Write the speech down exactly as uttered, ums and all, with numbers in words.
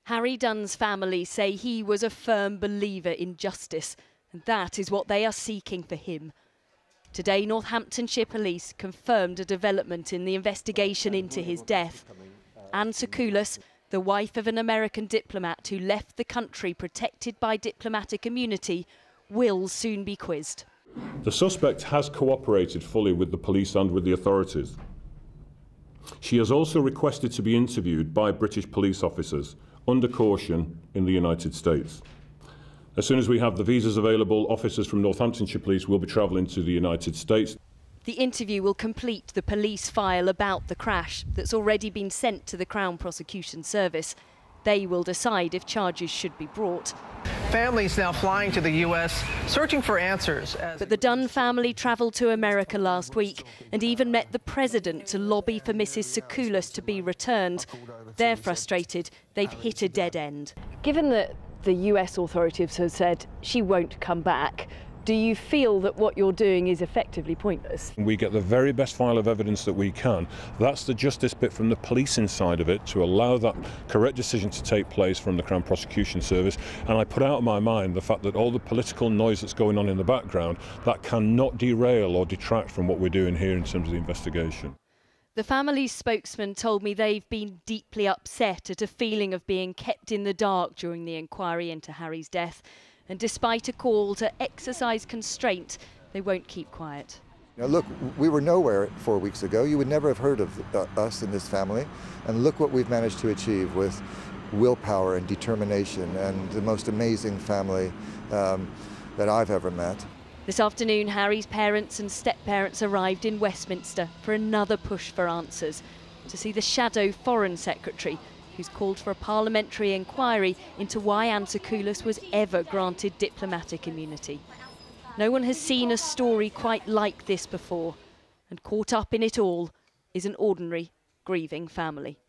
Harry Dunn's family say he was a firm believer in justice, and that is what they are seeking for him. Today, Northamptonshire police confirmed a development in the investigation into his death. Anne Sacoolas, the wife of an American diplomat who left the country protected by diplomatic immunity, will soon be quizzed. The suspect has cooperated fully with the police and with the authorities. She has also requested to be interviewed by British police officers under caution in the United States. As soon as we have the visas available, officers from Northamptonshire Police will be travelling to the United States. The interview will complete the police file about the crash that's already been sent to the Crown Prosecution Service. They will decide if charges should be brought. Families now flying to the U S searching for answers. As but the Dunn family travelled to America last week and even met the president to lobby for Missus Sacoolas to be returned. They're frustrated. They've hit a dead end. Given that the U S authorities have said she won't come back, do you feel that what you're doing is effectively pointless? We get the very best file of evidence that we can. That's the justice bit from the policing side of it, to allow that correct decision to take place from the Crown Prosecution Service. And I put out of my mind the fact that all the political noise that's going on in the background, that cannot derail or detract from what we're doing here in terms of the investigation. The family's spokesman told me they've been deeply upset at a feeling of being kept in the dark during the inquiry into Harry's death. And despite a call to exercise constraint, they won't keep quiet. Now look, we were nowhere four weeks ago. You would never have heard of uh, us in this family. And look what we've managed to achieve with willpower and determination, and the most amazing family um, that I've ever met. This afternoon, Harry's parents and step-parents arrived in Westminster for another push for answers, to see the shadow Foreign Secretary, who's called for a parliamentary inquiry into why Anne Sacoolas was ever granted diplomatic immunity. No one has seen a story quite like this before, and caught up in it all is an ordinary, grieving family.